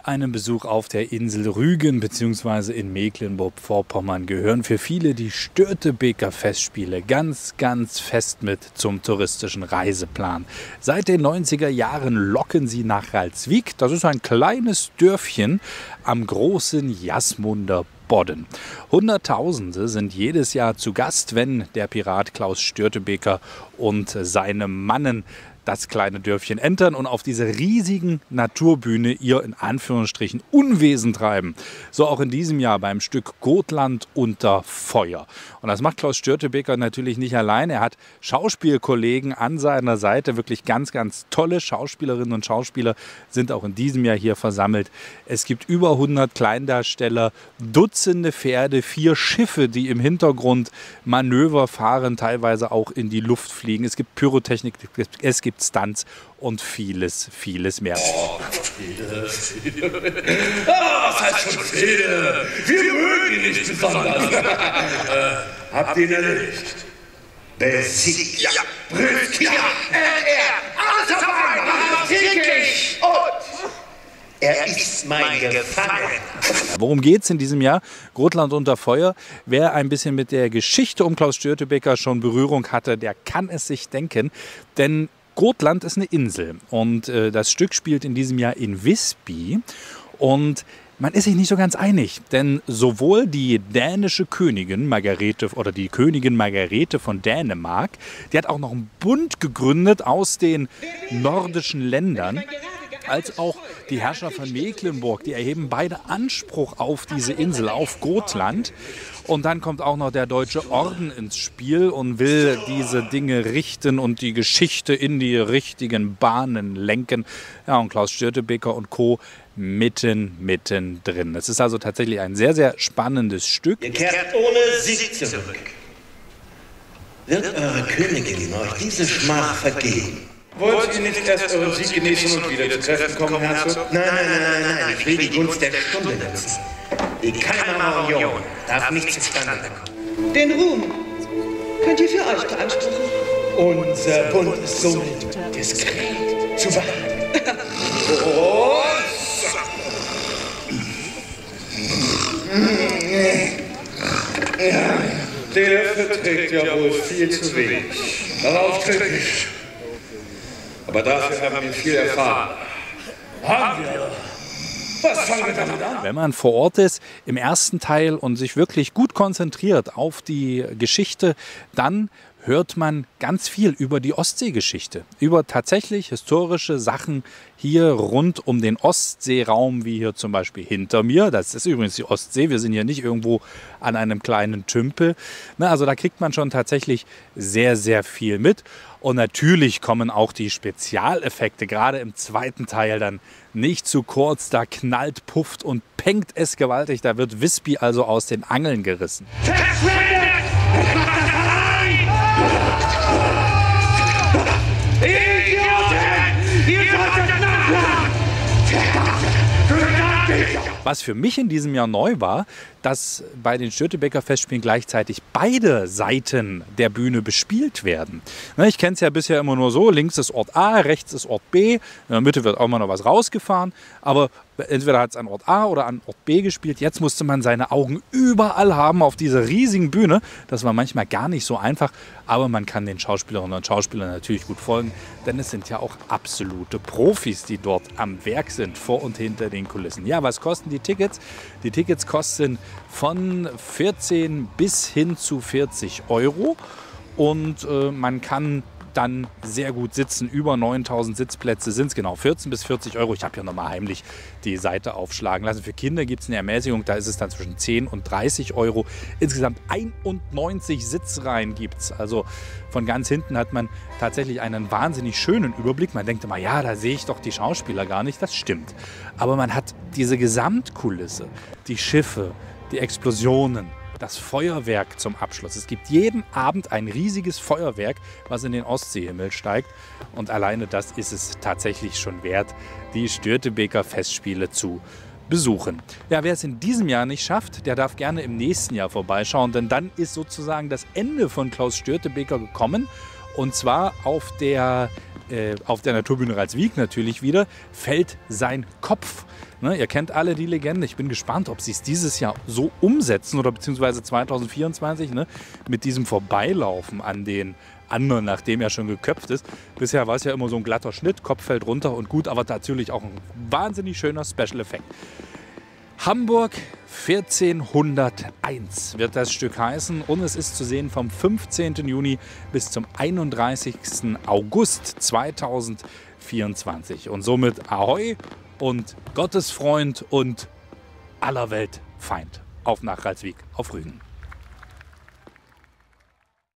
einem Besuch auf der Insel Rügen bzw. in Mecklenburg-Vorpommern gehören für viele die Störtebeker Festspiele ganz, ganz fest mit zum touristischen Reiseplan. Seit den 90er Jahren locken sie nach Ralswiek. Das ist ein kleines Dörfchen am großen Jasmunder Bodden. Hunderttausende sind jedes Jahr zu Gast, wenn der Pirat Klaus Störtebeker und seine Mannen das kleine Dörfchen entern und auf dieser riesigen Naturbühne ihr in Anführungsstrichen Unwesen treiben. So auch in diesem Jahr beim Stück Gotland unter Feuer. Und das macht Klaus Störtebeker natürlich nicht allein. Er hat Schauspielkollegen an seiner Seite. Wirklich ganz, ganz tolle Schauspielerinnen und Schauspieler sind auch in diesem Jahr hier versammelt. Es gibt über 100 Kleindarsteller, Dutzende Pferde, 4 Schiffe, die im Hintergrund Manöver fahren, teilweise auch in die Luft fliegen. Es gibt Pyrotechnik, es gibt Stunts und vieles, vieles mehr. Oh, Fede. Was heißt schon Fede? Wir mögen ihn nicht besonders. Habt ihr ihn erledigt? Besiegt, ja, prüft, ja, alles auf einmal, täglich und er ist mein Gefangener. Worum geht es in diesem Jahr? Gotland unter Feuer. Wer ein bisschen mit der Geschichte um Klaus Störtebeker schon Berührung hatte, der kann es sich denken, denn Gotland ist eine Insel und das Stück spielt in diesem Jahr in Visby und man ist sich nicht so ganz einig, denn sowohl die dänische Königin Margarete oder die Königin Margarete von Dänemark, die hat auch noch einen Bund gegründet aus den nordischen Ländern, als auch die Herrscher von Mecklenburg, die erheben beide Anspruch auf diese Insel, auf Gotland. Und dann kommt auch noch der Deutsche Orden ins Spiel und will diese Dinge richten und die Geschichte in die richtigen Bahnen lenken. Ja, und Klaus Störtebeker und Co. mitten drin. Es ist also tatsächlich ein sehr, sehr spannendes Stück. Ihr kehrt ohne Sieg zurück. Wird eure Königin euch diese Schmach vergeben? Wollt ihr nicht erst euren Sieg genießen und wieder zu Kräften kommen, Herzog? Nein, ich will die Gunst der Stunde nutzen. Die Kalmarmarion darf nicht zustande kommen. Den Ruhm könnt ihr für euch beanspruchen. Unser Bund ist somit diskret zu behalten. Der verträgt ja wohl viel zu wenig. Darauf kritisch. Aber dafür haben wir viel erfahren. Haben wir. Was fangen wir damit an? Wenn man vor Ort ist im ersten Teil und sich wirklich gut konzentriert auf die Geschichte, dann hört man ganz viel über die Ostseegeschichte, über tatsächlich historische Sachen hier rund um den Ostseeraum, wie hier zum Beispiel hinter mir. Das ist übrigens die Ostsee, wir sind hier nicht irgendwo an einem kleinen Tümpel. Also da kriegt man schon tatsächlich sehr, sehr viel mit. Und natürlich kommen auch die Spezialeffekte, gerade im zweiten Teil dann nicht zu kurz. Da knallt, pufft und pengt es gewaltig. Da wird Visby also aus den Angeln gerissen. Was für mich in diesem Jahr neu war, dass bei den Störtebeker Festspielen gleichzeitig beide Seiten der Bühne bespielt werden. Ich kenne es ja bisher immer nur so, links ist Ort A, rechts ist Ort B, in der Mitte wird auch mal noch was rausgefahren, aber entweder hat es an Ort A oder an Ort B gespielt. Jetzt musste man seine Augen überall haben auf dieser riesigen Bühne. Das war manchmal gar nicht so einfach, aber man kann den Schauspielerinnen und Schauspielern natürlich gut folgen, denn es sind ja auch absolute Profis, die dort am Werk sind, vor und hinter den Kulissen. Ja, was kosten die Tickets? Die Tickets kosten von 14 bis hin zu 40 € und man kann dann sehr gut sitzen. Über 9000 Sitzplätze sind es, genau 14 bis 40 €. Ich habe ja nochmal heimlich die Seite aufschlagen lassen. Für Kinder gibt es eine Ermäßigung, da ist es dann zwischen 10 und 30 €. Insgesamt 91 Sitzreihen gibt es. Also von ganz hinten hat man tatsächlich einen wahnsinnig schönen Überblick. Man denkt immer, ja, da sehe ich doch die Schauspieler gar nicht. Das stimmt. Aber man hat diese Gesamtkulisse, die Schiffe, die Explosionen, das Feuerwerk zum Abschluss. Es gibt jeden Abend ein riesiges Feuerwerk, was in den Ostseehimmel steigt. Und alleine das ist es tatsächlich schon wert, die Störtebeker Festspiele zu besuchen. Ja, wer es in diesem Jahr nicht schafft, der darf gerne im nächsten Jahr vorbeischauen, denn dann ist sozusagen das Ende von Klaus Störtebeker gekommen. Und zwar auf der auf der Naturbühne Ralswiek natürlich wieder, fällt sein Kopf. Ne, ihr kennt alle die Legende. Ich bin gespannt, ob sie es dieses Jahr so umsetzen oder beziehungsweise 2024 mit diesem Vorbeilaufen an den anderen, nachdem er schon geköpft ist. Bisher war es ja immer so ein glatter Schnitt, Kopf fällt runter und gut, aber natürlich auch ein wahnsinnig schöner Special Effekt. Hamburg 1401 wird das Stück heißen und es ist zu sehen vom 15. Juni bis zum 31. August 2024. Und somit Ahoi und Gottesfreund und aller Welt Feind. Auf nach Ralswiek, auf Rügen.